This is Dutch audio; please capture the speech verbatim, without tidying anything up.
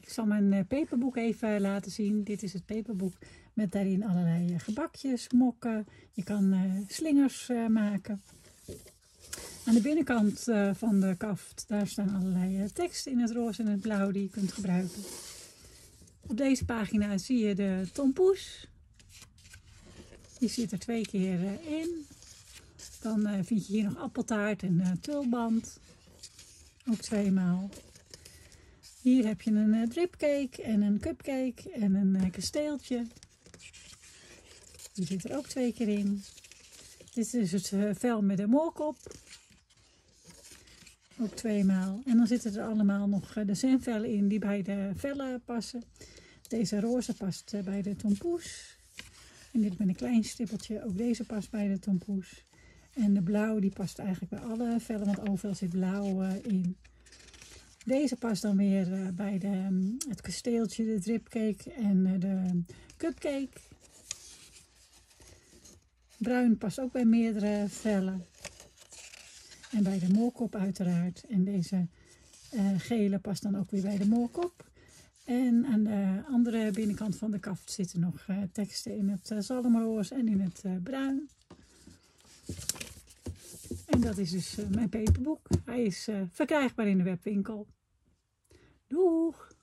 Ik zal mijn uh, peperboek even laten zien. Dit is het peperboek met daarin allerlei uh, gebakjes, mokken. Je kan uh, slingers uh, maken. Aan de binnenkant uh, van de kaft, daar staan allerlei uh, teksten in het roze en het blauw die je kunt gebruiken. Op deze pagina zie je de tompoes. Die zit er twee keer uh, in. Dan uh, vind je hier nog appeltaart en uh, tulband. Ook tweemaal. Hier heb je een uh, dripcake en een cupcake en een uh, kasteeltje. Die zit er ook twee keer in. Dit is het uh, vel met de moorkop. Ook tweemaal. En dan zitten er allemaal nog uh, de zenvellen in die bij de vellen passen. Deze roze past uh, bij de tompoes. En dit met een klein stippeltje. Ook deze past bij de tompoes. En de blauw die past eigenlijk bij alle vellen, want overal zit blauw uh, in. Deze past dan weer uh, bij de, um, het kasteeltje, de dripcake en uh, de cupcake. Bruin past ook bij meerdere vellen. En bij de moorkop uiteraard. En deze uh, gele past dan ook weer bij de moorkop. En aan de andere binnenkant van de kaft zitten nog uh, teksten in het uh, zalmroos en in het uh, bruin. En dat is dus uh, mijn peperboek. Hij is uh, verkrijgbaar in de webwinkel. Doeg!